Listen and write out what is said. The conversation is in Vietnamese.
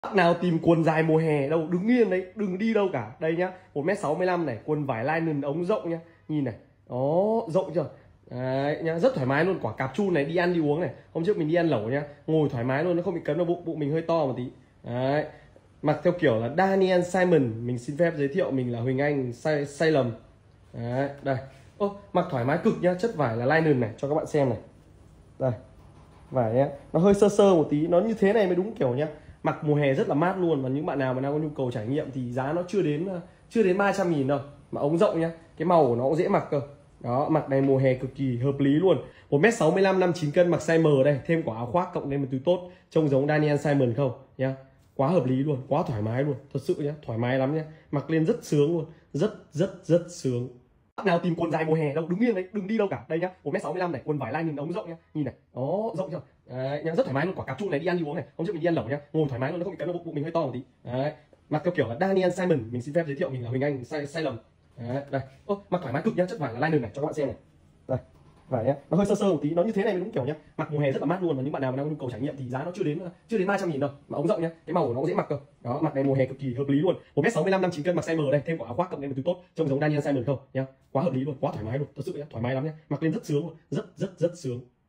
Bác nào tìm quần dài mùa hè đâu, đứng yên đấy, đừng đi đâu cả. Đây nhá, 1m65 này, quần vải linen ống rộng nhá. Nhìn này. Đó, rộng chưa? Đấy nhá, rất thoải mái luôn, quả cạp chun này, đi ăn đi uống này. Hôm trước mình đi ăn lẩu nhá, ngồi thoải mái luôn, nó không bị cấn vào bụng, bụng mình hơi to một tí. Đấy. Mặc theo kiểu là Daniel Simon, mình xin phép giới thiệu mình là Huỳnh Anh sai lầm. Đấy, đây. Ô, mặc thoải mái cực nhá, chất vải là linen này, cho các bạn xem này. Đây. Vải nhá, nó hơi sơ sơ một tí, nó như thế này mới đúng kiểu nhá. Mặc mùa hè rất là mát luôn, và những bạn nào mà đang có nhu cầu trải nghiệm thì giá nó chưa đến 300.000 đâu, mà ống rộng nhá, cái màu của nó cũng dễ mặc cơ. Đó, mặc này mùa hè cực kỳ hợp lý luôn. 1m65 59 cân, mặc size M đây, thêm quả áo khoác cộng lên một túi tốt, trông giống Daniel Simon không nhá. Quá hợp lý luôn, quá thoải mái luôn, thật sự nhá, thoải mái lắm nhá, mặc lên rất sướng luôn, rất sướng. Bác nào tìm quần dài mùa hè đâu, đứng yên đấy, đừng đi đâu cả. Đây nhá, 1m65 này, quần vải linen ống rộng nhá. Nhìn này. Đó, rộng chưa? Đấy, nhá, rất thoải mái luôn, quả cạp chun này, đi ăn đi uống này. Hôm trước mình đi ăn lẩu nhá, ngồi thoải mái luôn, nó không bị cấn vào bụng mình hơi to một tí. Đấy. Mặc theo kiểu là Daniel Simon, mình xin phép giới thiệu mình là Huỳnh Anh sai lầm. Đấy, đây. Ô, mặc thoải mái cực nhá, chất vải là linen này, cho các bạn xem này. Đây. Vải nhá, nó hơi sơ sơ một tí, nó như thế này mới đúng kiểu nhá. Mặc mùa hè rất là mát luôn, và những bạn nào mà đang có nhu cầu trải nghiệm thì giá nó chưa đến 300.000 đâu, mà ống rộng nhá, cái màu của nó cũng dễ mặc cơ. Đó, mặc này mùa hè cực kỳ hợp lý luôn. 1m65 59 cân, mặc size M đây, thêm quả áo khoác cộng lên một túi tốt, trông giống Daniel Simon không nhá. Quá hợp lý luôn, quá thoải mái luôn, thật sự nhá, thoải mái lắm nhá, mặc lên rất sướng luôn, rất sướng.